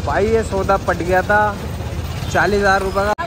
भाई ये सौदा पट गया था 40,000 रुपये का।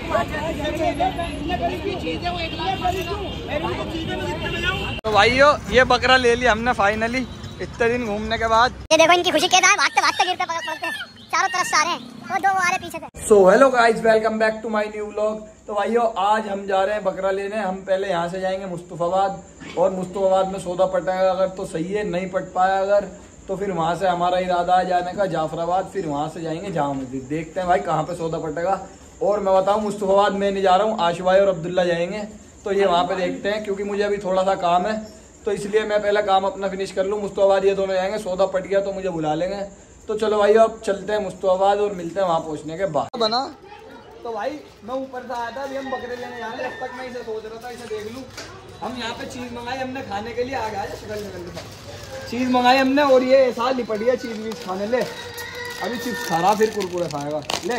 तो भाइयों ये बकरा ले लिया हमने फाइनली इतने दिन घूमने के बाद। ये देखो इनकी खुशी के दाए भागते भागते गिरते पड़ते हैं, चारों तरफ से आ रहे हैं, वो दो आ रहे पीछे से। So hello guys, welcome back to my new vlog. तो भाइयों आज हम जा रहे हैं बकरा लेने। हम पहले यहाँ से जाएंगे मुस्तफाबाद, और मुस्तफाबाद में सौदा पटेगा अगर तो सही है, नहीं पट पाया अगर तो फिर वहाँ से हमारा इरादा है जाने का जाफराबाद, फिर वहाँ से जाएंगे जामा मस्जिद। देखते हैं भाई कहाँ पे सौदा पटेगा। और मैं बताऊँ मुस्तफाबाद मैं नहीं जा रहा हूँ, आशु भाई और अब्दुल्ला जाएंगे, तो ये वहाँ पे देखते हैं क्योंकि मुझे अभी थोड़ा सा काम है, तो इसलिए मैं पहले काम अपना फिनिश कर लूँ। मुस्तफाबाद ये दोनों जाएंगे, सौदा पट गया तो मुझे बुला लेंगे। तो चलो भाई अब चलते हैं मुस्तफाबाद और मिलते हैं वहाँ पहुँचने के बाद। बना तो भाई मैं ऊपर से आया था, अभी हम बकरे लेने जा रहे हैं। अब तक मैं इसे सोच रहा था इसे देख लूँ। हम यहाँ पे चीज़ मंगाई हमने खाने के लिए, आ गया चीज़ मंगाई हमने, और ये ऐसा लिपट गया चीज़ वीज खाने। ले अभी चिप्स खा रहा, फिर कुरकुरे खाएगा। ले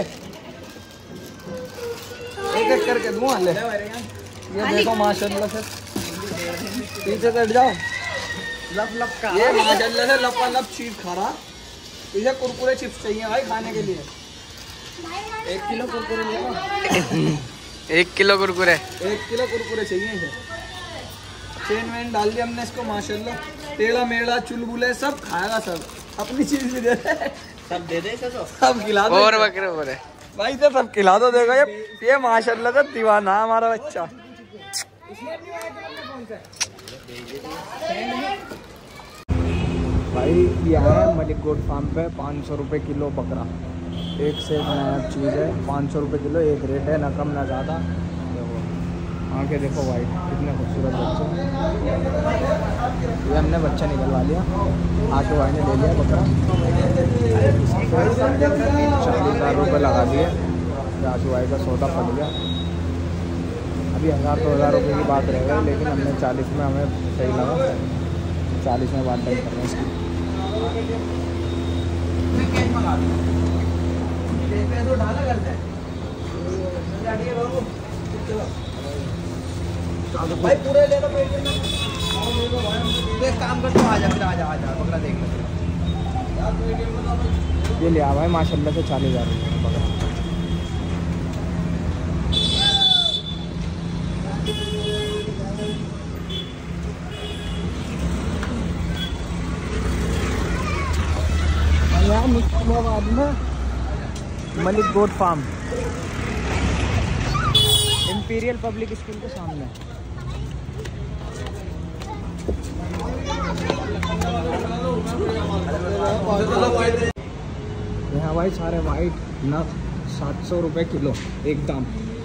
एक एक करके दूँ। ले ये देखो माशाल्लाह से, पीछे कट जाओ। लप लप का ये माशाल्लाह से लपालप चीज़ खा रहा। इसे कुरकुरे चिप्स चाहिए भाई खाने के लिए। 1 किलो कुरकुरे लेगा। 1 किलो कुरकुरे, 1 किलो कुरकुरे चाहिए इसे। चेन वेन डाल दिया हमने इसको माशाल्लाह। टेढ़ा मेढ़ा चुलबुले सब खाएगा, सब अपनी चीज भी दे दे, सब दे दे इसे, तो सब खिला दो। और बकरे बोले भाई तो सब खिला दो। देखो ये माशाल्लाह से दीवाना है हमारा बच्चा। भाई यहाँ है मलिक गोट फार्म पे 500 रुपये किलो बकरा। एक से एक चीज़ है, 500 रुपये किलो एक रेट है, ना कम ना ज़्यादा। आंखें देखो वाइट, कितने खूबसूरत बच्चे। ये हमने बच्चा निकलवा लिया, आशु भाई ने ले लिया बकरा। 40,000 रुपये लगा दिए, आशु भाई का सौदा पड़ गया। अभी 1,000-2,000 रुपये की बात रह गई, लेकिन हमने 40 में हमें सही लगा। 40 में बात कर रहे हैं इसकी। भाई पूरे ले लो, एक काम कर, तो आ जा फिर, आ जा बकरा देख लो। ये लिया भाई माशाल्लाह से 40,000 रुपये बकरा। यहाँ मुस्तफाबाद में Malik goat farm, imperial public school के सामने। यहाँ भाई सारे वाइट नग 700 रुपये किलो एकदम।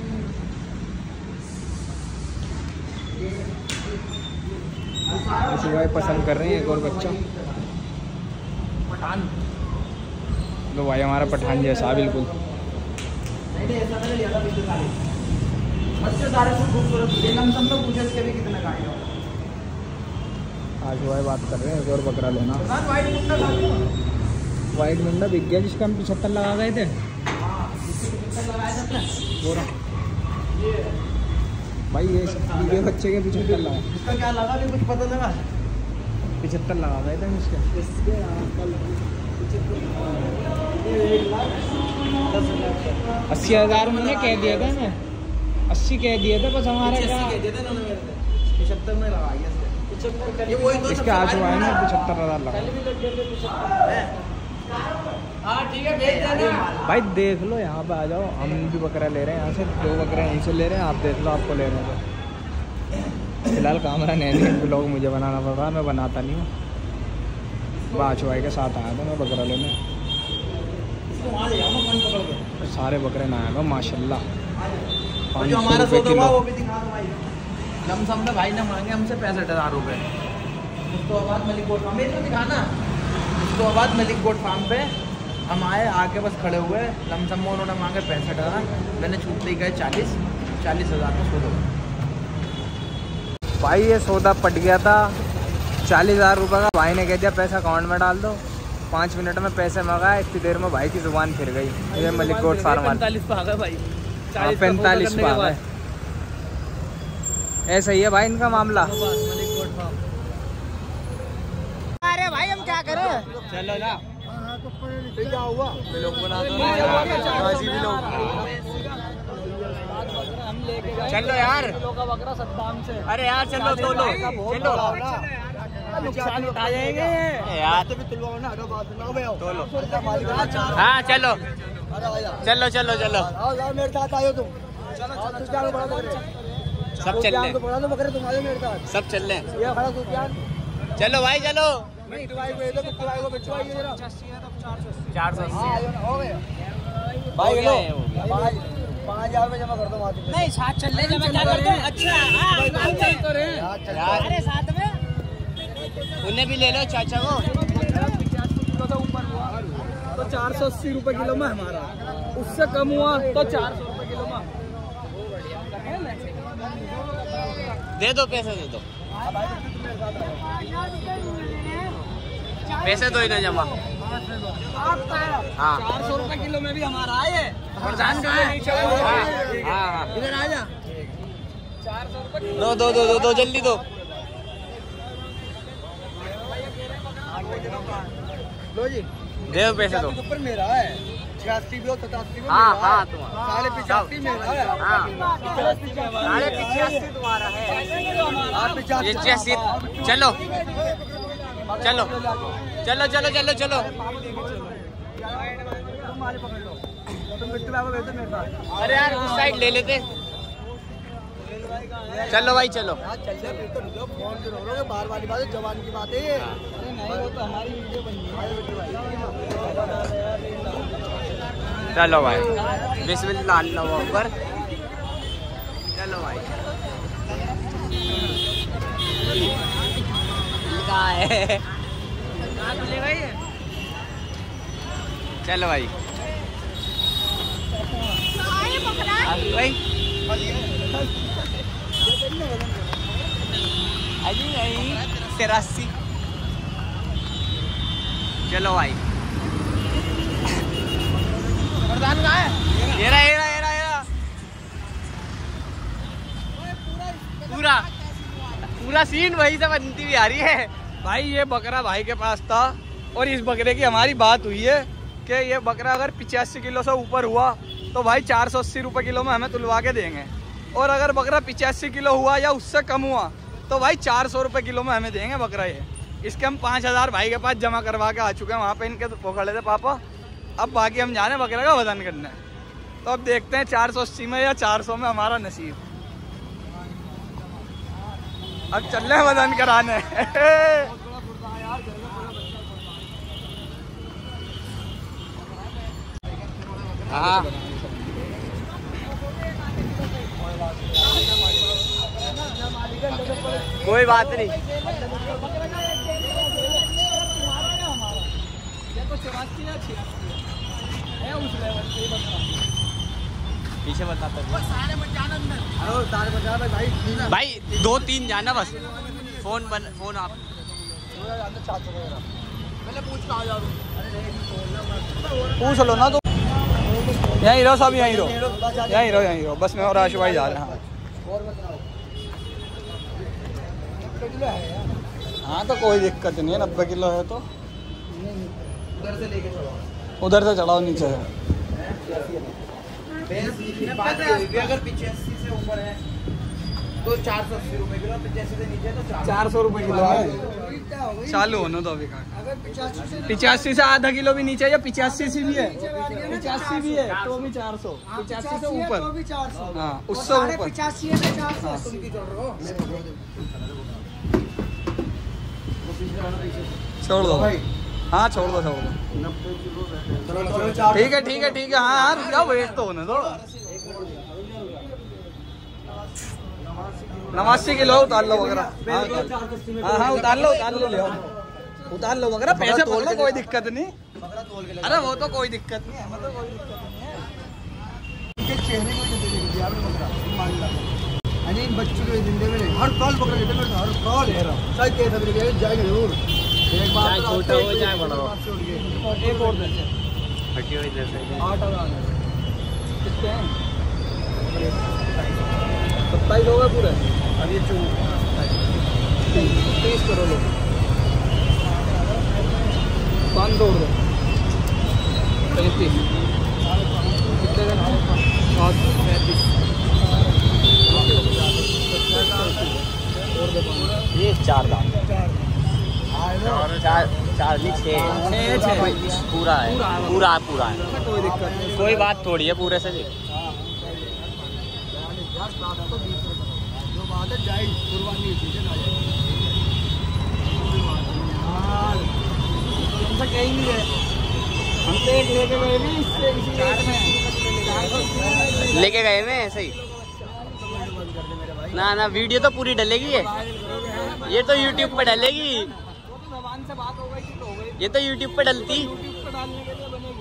ऐसे भाई पसंद कर रहे हैं एक और बच्चा पठान। तो भाई हमारा पठान जैसा बिल्कुल। आज भाई बात कर रहे हैं एक और बकरा लेना। वाइट मुंडा बिक गया जिसका हम 75 लगा गए थे। भाई ये बच्चे के 75 लगा, इसका क्या लगा भी कुछ पता लगा? 75 लगा गए थे इसके। 80,000 मैंने कह दिया था मैं, 80 कह दिया था बस हमारे क्या 75 में लगा गया इसके। आज हुआ है ना 75,000 लगा। ठीक है भाई देख लो, यहाँ पे आ जाओ। हम भी बकरा ले रहे हैं, यहाँ से 2 बकरे उनसे ले रहे हैं। आप देख लो आपको ले रहे हैं। फिलहाल कैमरा नहीं, ब्लॉग मुझे बनाना पड़ रहा है, मैं बनाता नहीं हूँ। आशु भाई के साथ आया था मैं बकरा लेने। सारे बकरे ना आएगा माशाल्लाह। 500 रुपये किलो। लमसम में भाई ने मांगे हमसे 65,000 रुपये। मुस्तफाबाद मलिक गोट फार्म में दिखाना। मुस्तफाबाद मलिक गोट फार्म पे हम आए, आके बस खड़े हुए। लमसम में उन्होंने मांगे 65,000, मैंने छूट दी गए 40,000 का सौदा। भाई ये सौदा पट गया था 40,000 रुपये का। भाई ने कह दिया पैसा अकाउंट में डाल दो। 5 मिनट में पैसे मंगाए, इतनी देर में भाई की जुबान फिर गई। ये मलिक गोट फार्म 45 पे आ गए भाई, 45 पे आ गए। ऐसा ही है भाई इनका मामला। अरे भाई हम क्या करें, चलो ना क्या हुआ? लोग बना दो हम लेके गए। चलो यार का बकरा सद्दाम से। अरे यार चलो तोलो, चलो नुकसान उठा जाएंगे यार। तोलो। हाँ चलो चलो चलो चलो मेरे साथ आयो तुम। सब चल रहे, सब चल रहे। चलो भाई चलो। 480 भाई 5,000 में जमा कर दो। नहीं साथ चल रहे, जमा क्या कर दो। अच्छा अरे साथ में उन्हें भी ले लो चाचा को। 85 किलो से ऊपर हुआ तो 480 रुपए किलो में हमारा, उससे कम हुआ तो 400 रुपए किलो में। दे दो पैसे, दे दो पैसे, दो इन्हें जमा। हाँ 400 रुपए किलो में भी हमारा है। प्रधान इधर आ जा। 400 रुपए दो दो दो दो दो जल्दी दो। लो जी, दे दो पैसे दो। ऊपर मेरा है 86 भी हो 87 भी। हाँ हाँ 85 मेरा है। हाँ 85 तुम्हारा है। ये 85। चलो चलो चलो चलो चलो चलो। अरे यार उस साइड ले लेते। चलो भाई चलो। बार वाली बात है, जवान की बात है। अरे नहीं वो तो हमारी वीडियो बन रही। चलो भाई बिस्मिल्लाह अल्लाहु अकबर। चलो भाई कहाँ है? चलो भाई भाई अजी नहीं 83। चलो भाई प्रधान कहाँ है? ये रहा पूरा पूरा सीन वही से बनती हुई आ रही है। भाई ये बकरा भाई के पास था और इस बकरे की हमारी बात हुई है कि ये बकरा अगर 85 किलो से ऊपर हुआ तो भाई 480 रुपए किलो में हमें तुलवा के देंगे, और अगर बकरा 85 किलो हुआ या उससे कम हुआ तो भाई 400 रुपए किलो में हमें देंगे बकरा ये। इसके हम 5,000 भाई के पास जमा करवा के आ चुके हैं, वहाँ पे इनके तो खड़े थे पापा। अब बाकी हम जाने बकरे का वजन करने, तो अब देखते हैं 480 में या 400 में हमारा नसीब। अब चल रहे हैं वजन कराने। हाँ कोई बात नहीं। पीछे बताता भाई 2-3 जाना बस। फोन आप पूछ लो ना। तो यहीं रहो सब, यहीं रहो बस। मैं और आशु भाई जा रहे हैं। हाँ तो कोई दिक्कत नहीं है, 90 किलो है तो उधर से चढ़ाओ नीचे से। अगर 85 से ऊपर है तो 480 रुपए किलो, 85 से नीचे तो 400 रुपए किलो है। चालू होना तो अभी 85 से आधा किलो भी नीचे या 85 से भी है, 85 भी है तो भी 400, 85 से ऊपर। हाँ उससे ऊपर 85 है। छोड़ दो भाई। हाँ छोड़ दो। ठीक है। हाँ रुक जाओ, वेट तो होने दो। 89 किलो उतार लो वगैरह। हाँ उतार लो ले आओ। उतार लो वगैरह, पैसे पकड़ो, कोई दिक्कत नहीं। अरे वो तो कोई दिक्कत नहीं है, मतलब कोई दिक्कत नहीं है। बच्चों के जिंदे में हर कॉल पकड़ लेते हैं, हर कॉल जाएंगे जरूर। एक बार छोटा हो जाए बड़ा हो। एक और देते हैं 8,000 कितने हैं? 27 लोग हैं पूरे। अब ये 30 करो लोग 500 रुपये। 35 कितने का 35 ये 4 दाम 4 नहीं 6 पूरा है पूरा है कोई दिक्कत नहीं कोई बात थोड़ी है पूरे से भी कहीं नहीं है हम तो एक लेके गए भी इससे लेके गए मैं ऐसे ही ना वीडियो तो पूरी डलेगी ये तो यूट्यूब पे डलेगी से बात हो गई तो हो गई ये तो यूट्यूब पे डलती यूट्यूब पे डालने के लिए बनेगी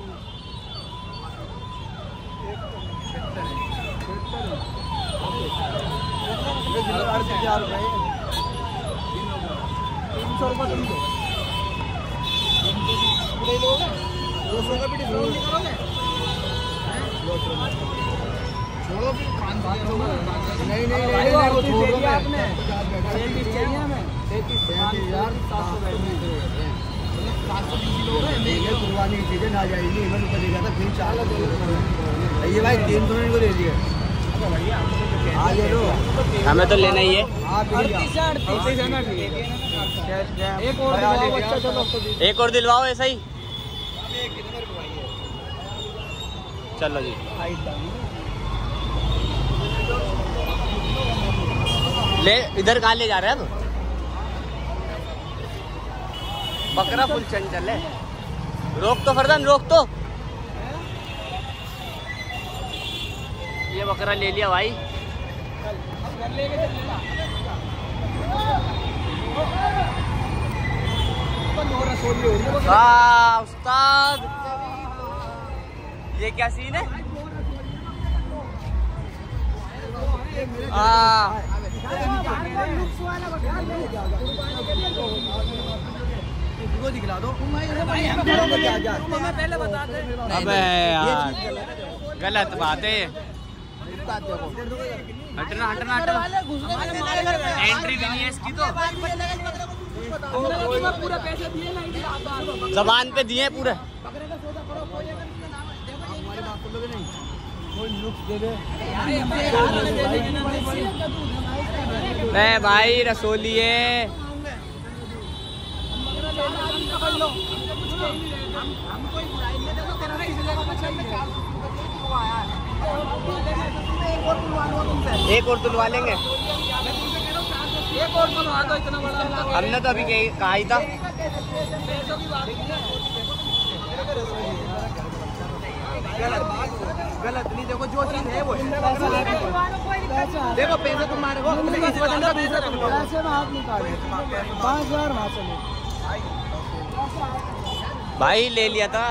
कुर्बानी चीजें ना जाएगी ये भाई 300 को दे दिए हमें तो लेना ही है एक और दिलवाओ ऐसा ही चलो जी ले इधर कहाँ ले जा रहे हैं तो बकरा फुल चंचल है रोक तो फरदान रोक तो ये बकरा ले लिया भाई उस्ताद ये क्या सीन है दिखला दो पहले बता दे अबे यार गलत बात है हटना एंट्री भी नहीं है इसकी तो पूरा पैसे दिए जबान पे दिए पूरे भाई रसोली है एक और तुलवा लेंगे हमने तो अभी कहा ही था गलत नहीं देखो जो चीज है वो देखो पैसे तुम्हारे को भाई ले लिया था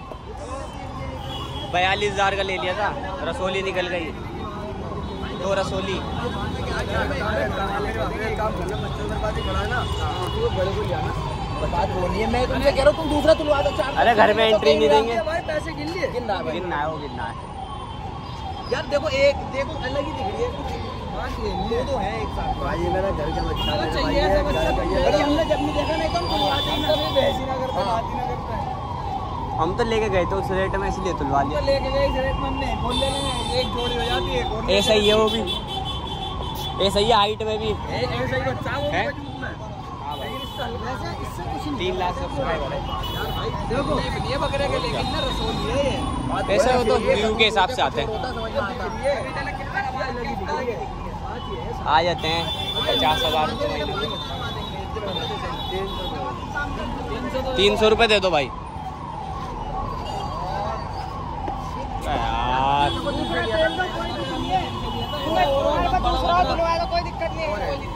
42,000 का ले लिया था रसोली निकल गई 2 रसोली बात वो नहीं है मैं तुमसे कह रहा हूँ तुम दूसरा तुलवा दो अरे घर में एंट्री नहीं देंगे भाई पैसे गिन लिए गिनना है यार देखो एक देखो अलग ही दिख रही है ये तो है एक साथ भाई ये मेरा घर का बच्चा चाहिए ऐसा बच्चा हमने जब नहीं देखा नहीं कम तुलवाते हैं कभी बहस ही ना करते बात ही ना करते हम तो लेके गए थे उस रेट में इसलिए तुलवा लिया लेके गए इस रेट में हमने बोल ले लेंगे एक जोड़ी हो जाती है ऐसा ही है वो भी ऐसा ही है हाइट में भी ऐसा ही बच्चा वो है 3 लाख सब्सक्राइबर है देखो ये बकरे के लेकिन ना रसोली है ऐसे वो तो व्यू के हिसाब से आते हैं आ जाते हैं 50,000 300 रुपये दे दो भाई यार कोई दिक्कत नहीं है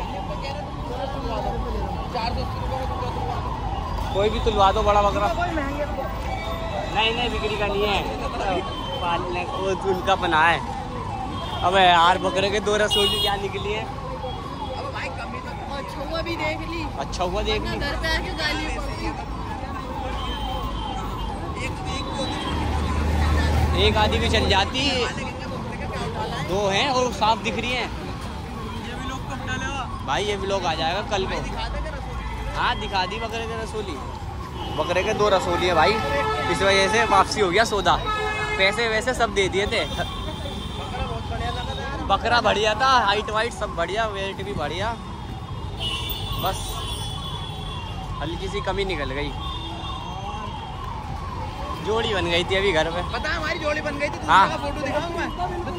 कोई भी तुलवा दो बड़ा बकरा नहीं बिक्री का नहीं है पालने को उनका बना है अबे यार बकरे के 2 रसोली क्या निकली है अच्छा हुआ भी देख ली अच्छा हुआ देख ली घर पे आके गाली एक आधी भी चल जाती 2 हैं और साफ दिख रही हैं भाई ये व्लॉग आ जाएगा कल को हाँ दिखा दी बकरे के रसोली बकरे के 2 रसोली है भाई, इस वजह से वापसी हो गया सौदा। पैसे वैसे सब दे दिए थे। बकरा बढ़िया था, हाइट वाइट सब बढ़िया, वेट भी बढ़िया, बस हल्की सी कमी निकल गई। जोड़ी बन गई थी अभी घर में। पता है हमारी जोड़ी बन गई थी। हाँ फोटो दिखाऊं मैं?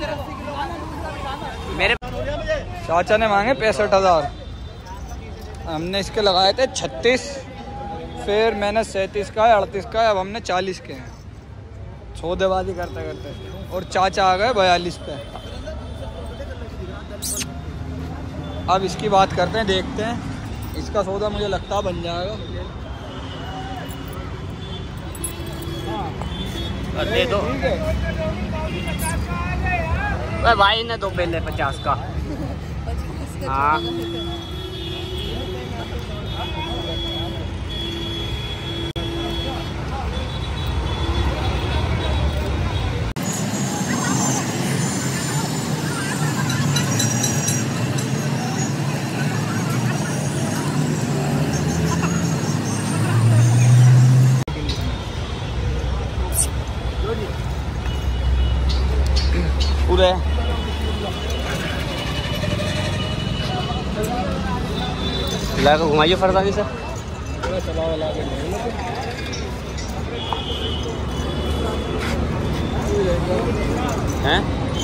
मेरे चाचा ने मांगे 65,000, हमने इसके लगाए थे 36, फिर मैंने 37 का है, 38 का है, अब हमने 40 के हैं सौदेबाजी करते करते, और चाचा आ गए 42 पे। अब इसकी बात करते हैं, देखते हैं इसका सौदा मुझे लगता है बन जाएगा। दे दो भाई ने, 2 पहले 50 का। हाँ पूरे लाकर घुमाइए फरदानी से। हैं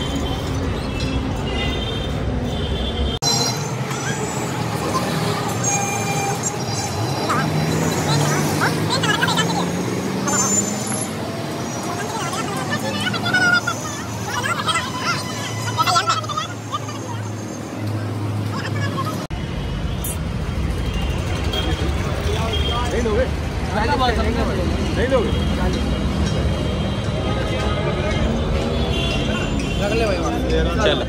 चलो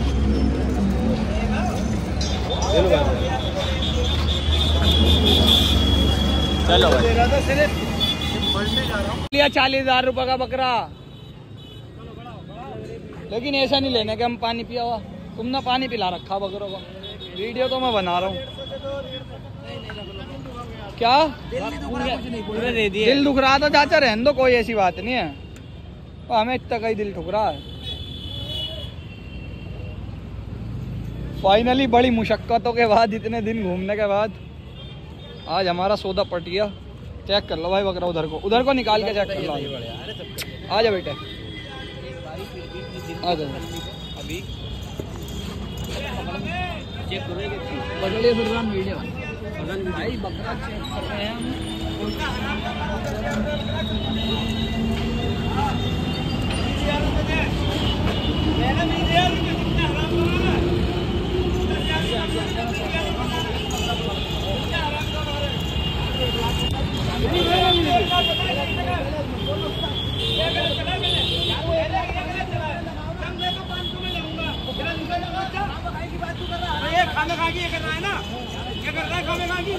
चलो लिया 40,000 रुपये का बकरा, लेकिन ऐसा नहीं लेने के हम पानी पिया हुआ, तुमने पानी पिला रखा बकरों को। वीडियो तो मैं बना रहा हूँ। क्या पूरे दे दिए। दिल दुख रहा था चाचा, रहने दो, कोई ऐसी बात नहीं है, हमें इतना कहीं दिल ठुक रहा है। फाइनली बड़ी मुशक्कतों के बाद, इतने दिन घूमने के बाद आज हमारा सौदा पट गया। चेक कर लो भाई बकरा, उधर को निकाल के चेक कर लो। आ जा बेटे, आ जा अभी चेक पकड़िए फिर वीडियो भाई, बकरा चेक कर रहे हैं खाना खा के ये कर रहा है ना, क्या कर रहा है? खाने खा के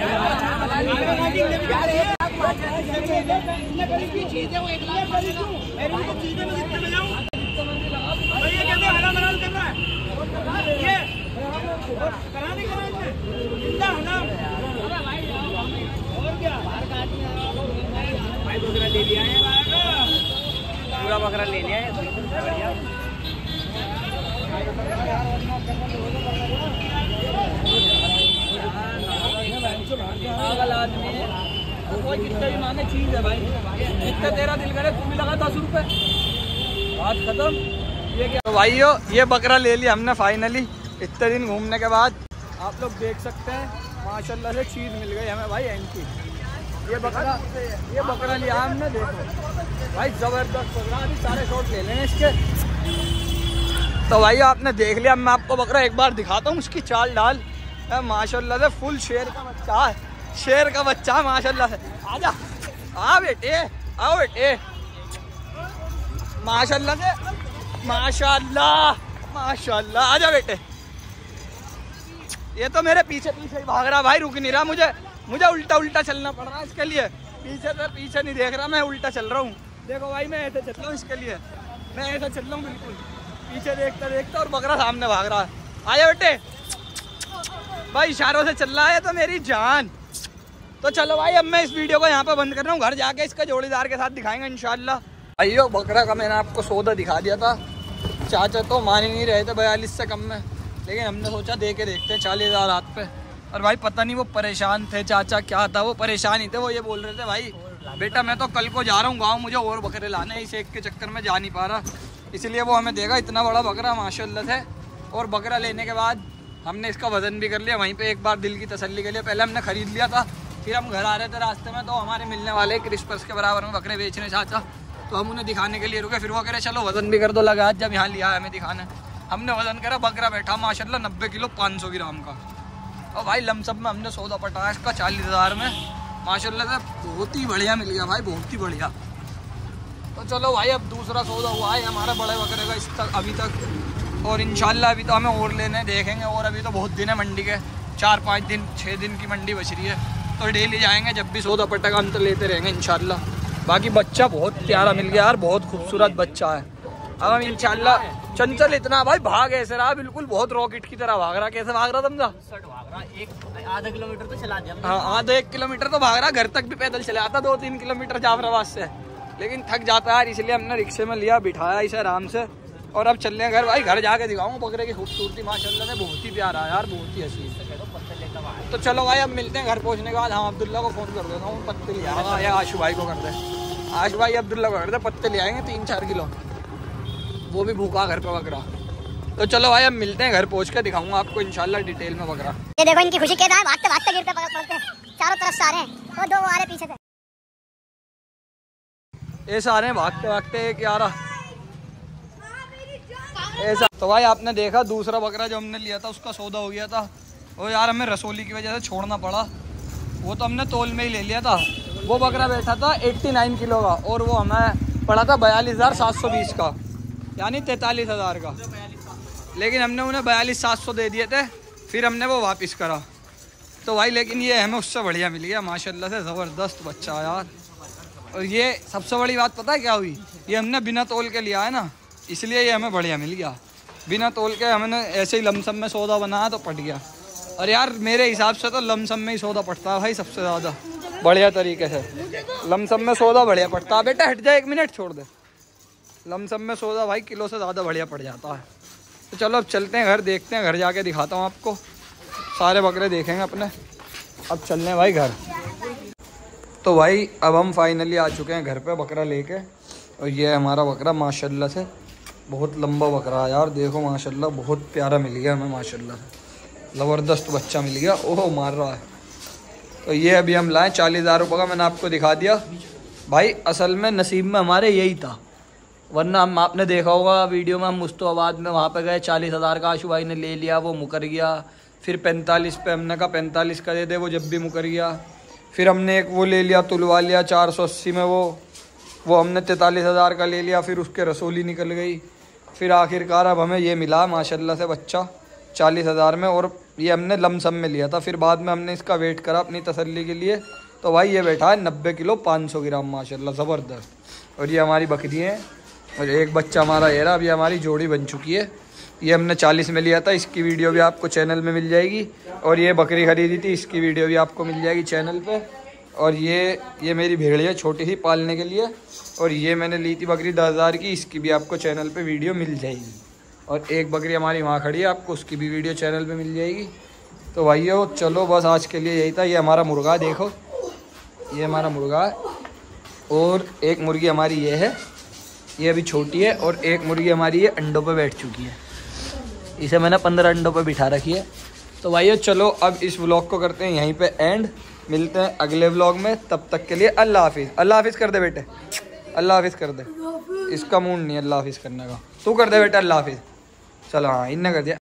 चीज है वो 1 लाख चीजें में जितने में जाऊँ ये कहते हैं हराम हराम कर रहा है, ये करा नहीं करा जिंदा हराम। और क्या भाई बकरा ले लिया है, पूरा बकरा ले लिया है, बढ़िया। पागल आदमी है, कोई कितना भी मांगे चीज है भाई, जितना तेरा दिल करे तू भी लगा 10 रुपए, बात खत्म। ये क्या भाइयों, ये बकरा ले लिया हमने फाइनली इतने दिन घूमने के बाद। आप लोग देख सकते हैं माशाल्लाह से चीज मिल गई हमें भाई एंटी। ये बकरा लिया हमने, देखो भाई जबरदस्त बकरा। अभी सारे शॉट ले लेंगे इसके। तो भाई आपने देख लिया, मैं आपको बकरा एक बार दिखाता हूँ, उसकी चाल डाल माशाल्लाह से फुल शेर का बच्चा है, शेर का बच्चा है माशाल्लाह से। आजा, आ बेटे, आओ बेटे, माशाल्लाह से, माशाल्लाह माशाल्लाह। आजा बेटे, ये तो मेरे पीछे पीछे ही भाग रहा भाई, रुक नहीं रहा। मुझे उल्टा उल्टा चलना पड़ रहा है इसके लिए, पीछे से पीछे नहीं देख रहा, मैं उल्टा चल रहा हूँ। देखो भाई मैं ऐसे चल रहा हूँ इसके लिए, मैं ऐसा चल रहा हूँ बिल्कुल, पीछे देखता देखता, और बकरा सामने भाग रहा है। आया बेटे, भाई इशारों से चल रहा है तो मेरी जान। तो चलो भाई अब मैं इस वीडियो को यहाँ पे बंद कर रहा हूँ। घर जाके इसका जोड़ीदार के साथ दिखाएंगे इंशाल्लाह। भाइयों बकरा का मैंने आपको सौदा दिखा दिया था। चाचा तो मान ही नहीं रहे थे 42 से कम में, लेकिन हमने सोचा दे के देखते हैं 40,000 हाथ पे। और भाई पता नहीं वो परेशान थे चाचा, क्या था वो परेशान ही थे। वो ये बोल रहे थे भाई बेटा मैं तो कल को जा रहा हूँ गाँव, मुझे और बकरे लाने हैं, इस एक के चक्कर में जा नहीं पा रहा, इसलिए वो हमें देगा इतना बड़ा बकरा माशाल्लाह से। और बकरा लेने के बाद हमने इसका वज़न भी कर लिया वहीं पे, एक बार दिल की तसल्ली के लिए। पहले हमने ख़रीद लिया था, फिर हम घर आ रहे थे रास्ते में तो हमारे मिलने वाले क्रिस्पर्स के बराबर में बकरे बेच रहे चाचा, तो हम उन्हें दिखाने के लिए रुके। फिर वो कह रहे चलो वज़न भी कर दो, लगा जब यहाँ लिया है हमें दिखाना। हमने वज़न करा, बकरा बैठा माशाल्लाह 90 किलो 500 ग्राम का। और भाई लमसम में हमने सौदा पटाया इसका 40,000 में माशाल्लाह से। बहुत ही बढ़िया मिल गया भाई, बहुत ही बढ़िया। तो चलो भाई अब दूसरा सौदा हुआ है हमारा बड़े बकरे का इस तक अभी तक, और इंशाल्लाह अभी तो हमें और लेने देखेंगे। और अभी तो बहुत दिन है मंडी के, 4-5 दिन 6 दिन की मंडी बच रही है, तो डेली जाएंगे। जब भी सौदा पटेगा हम तो लेते रहेंगे इंशाल्लाह। बाकी बच्चा बहुत प्यारा मिल गया यार, बहुत खूबसूरत बच्चा है। अब हम इंशाल्लाह चंचल इतना भाई भाग ऐसे रहा बिल्कुल, बहुत रॉकेट की तरह भाग रहा। कैसे भाग रहा समझा? आधा किलोमीटर तो चला दिया। हाँ आधा 1 किलोमीटर तो भाग रहा, घर तक भी पैदल चले आता 2-3 किलोमीटर जाफराबाद से, लेकिन थक जाता है यार, इसलिए हमने रिक्शे में लिया, बिठाया इसे आराम से। और अब चलने घर भाई, घर जाके दिखाऊंगा बकरे की खूबसूरती माशाल्लाह से, बहुत ही प्यारा है यार, बहुत ही हसीन। तो चलो भाई अब मिलते हैं घर पहुंचने के बाद। हम अब्दुल्ला को फ़ोन कर देता हूँ, पत्ते ले आएगा, या आशु भाई को कर दे, आशु भाई अब्दुल्ला को कर दे, पत्ते ले आएंगे 3-4 किलो, वो भी भूखा घर पे बकरा। तो चलो भाई अब मिलते हैं घर पहुंच के दिखाऊंगा आपको इंशाल्लाह डिटेल में बकरा। ये देखो इनकी खुशी के दाएं भागते भागते गिरते पड़ते हैं, चारों तरफ से आ रहे हैं, वो 2 आ रहे पीछे से। ऐसा आ रहे हैं भागते भागते एक यारा ऐसा। तो भाई आपने देखा दूसरा बकरा जो हमने लिया था उसका सौदा हो गया था। वो यार हमें रसोली की वजह से छोड़ना पड़ा, वो तो हमने तोल में ही ले लिया था। वो बकरा बैठा था 89 किलो का, और वो हमें पड़ा था 42,720 का, यानी 43,000 का। लेकिन हमने उन्हें 42,700 दे दिए थे, फिर हमने वो वापस करा। तो भाई लेकिन ये हमें उससे बढ़िया मिल गया माशाल्लाह से, ज़बरदस्त बच्चा यार। और ये सबसे बड़ी बात पता है क्या हुई, ये हमने बिना तोल के लिया है ना, इसलिए ये हमें बढ़िया मिल गया। बिना तोल के हमने ऐसे ही लमसम में सौदा बनाया तो पट गया। और यार मेरे हिसाब से तो लमसम में ही सौदा पड़ता है भाई सबसे ज़्यादा बढ़िया तरीके से। लमसम में सौदा बढ़िया पड़ता है। बेटा हट जाए, 1 मिनट छोड़ दे। लमसम में सौदा भाई किलो से ज़्यादा बढ़िया पड़ जाता है। तो चलो अब चलते हैं घर, देखते हैं, घर जाके दिखाता हूँ आपको, सारे बकरे देखेंगे अपने। अब चलने भाई घर। तो भाई अब हम फाइनली आ चुके हैं घर पे बकरा लेके, और ये हमारा बकरा माशाल्लाह से बहुत लंबा बकरा है यार, देखो माशाल्लाह बहुत प्यारा मिल गया हमें माशाल्लाह से, ज़बरदस्त बच्चा मिल गया। ओह मार रहा है। तो ये अभी हम लाए 40,000 रुपये का, मैंने आपको दिखा दिया भाई। असल में नसीब में हमारे यही था, वरना हम आपने देखा होगा वीडियो में, हम मुस्तफाबाद में वहाँ पे गए 40,000 का आशु भाई ने ले लिया, वो मुकर गया। फिर 45 पे हमने कहा 45 का दे दे, वो जब भी मुकर गया। फिर हमने एक वो ले लिया, तुलवा लिया 480 में, वो हमने 43,000 का ले लिया, फिर उसके रसोली निकल गई। फिर आखिरकार अब हमें ये मिला माशाल्लाह से बच्चा 40,000 में, और ये हमने लमसम में लिया था। फिर बाद में हमने इसका वेट करा अपनी तसल्ली के लिए, तो भाई ये बैठा है 90 किलो 500 ग्राम माशाल्लाह, ज़बरदस्त। और ये हमारी बकरी है, और एक बच्चा हमारा ये रहा, अभी हमारी जोड़ी बन चुकी है। ये हमने 40 में लिया था, इसकी वीडियो भी आपको चैनल में मिल जाएगी। और ये बकरी खरीदी थी, इसकी वीडियो भी आपको मिल जाएगी चैनल पे। और ये मेरी भेड़िया छोटी सी पालने के लिए, और ये मैंने ली थी बकरी 10,000 की, इसकी भी आपको चैनल पे वीडियो मिल जाएगी। और एक बकरी हमारी वहाँ खड़ी है, आपको उसकी भी वीडियो चैनल पे मिल जाएगी। तो भाइयों चलो बस आज के लिए यही था। ये हमारा मुर्गा देखो, ये हमारा मुर्गा है, और एक मुर्गी हमारी ये है, ये अभी छोटी है, और एक मुर्गी हमारी ये अंडों पे बैठ चुकी है, इसे मैंने 15 अंडों पे बिठा रखी है। तो भाइयों चलो अब इस व्लॉग को करते हैं यहीं पे एंड, मिलते हैं अगले व्लॉग में, तब तक के लिए अल्लाह हाफिज़। अल्लाह हाफिज़ कर दे बेटे, अल्लाह हाफिज़ कर दे, इसका मूड नहीं अल्लाह हाफिज़ करने का, तू कर दे बेटा अल्लाह हाफिज़। चलो हाँ इन्हें कर दिया।